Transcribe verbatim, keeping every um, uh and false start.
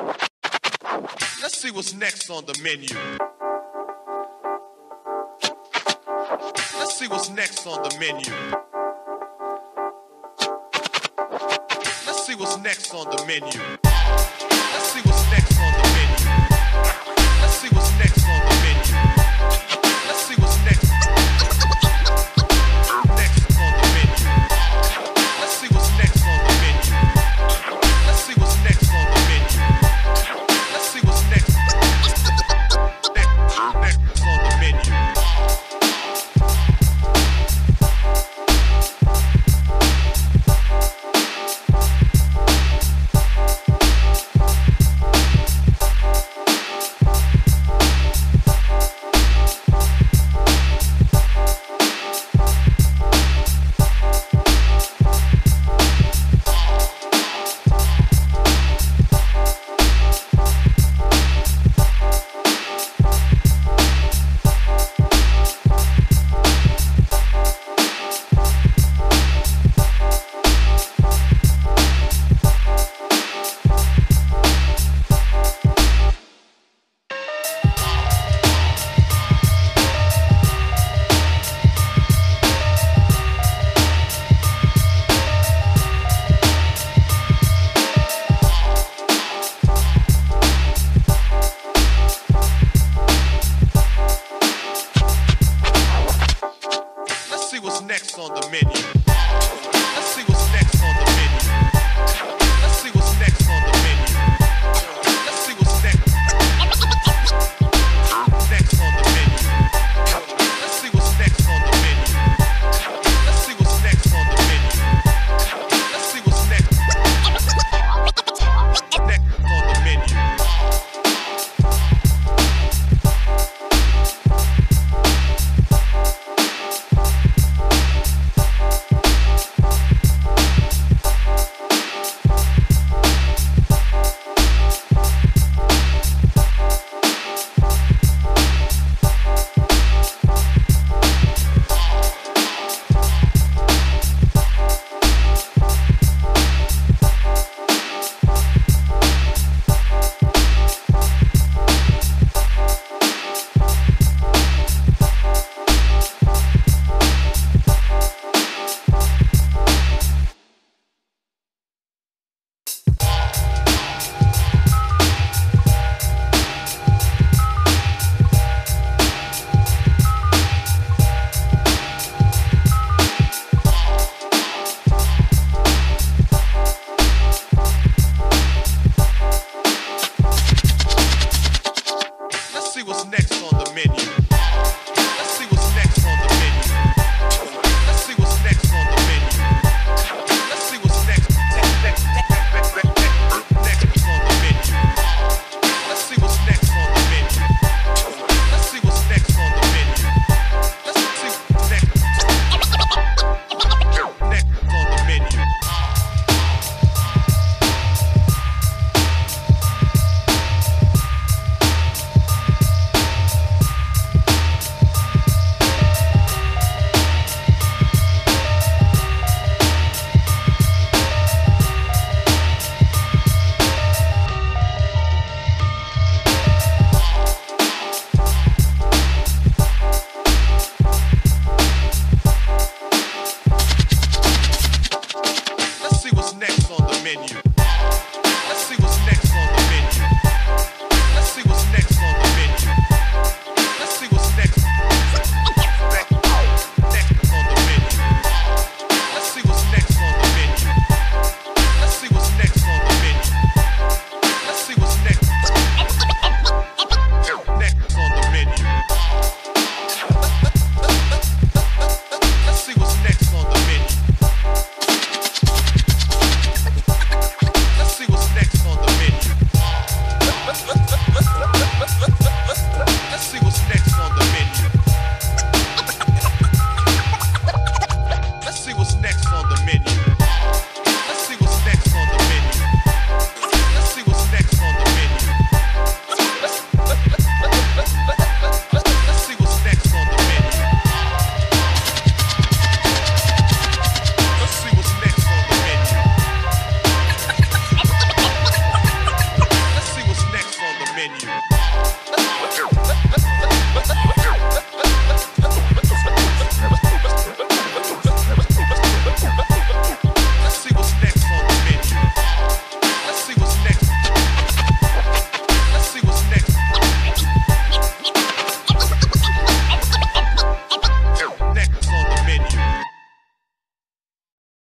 Let's see what's next on the menu. Let's see what's next on the menu. Let's see what's next on the menu. Let's see what's next on the menu. Let's see what's next on the menu. Let's see what's next. Next on the menu. Let's see what's next on the menu. Let's see what's next on the menu. Let's see what's next. Next, next on the menu. What the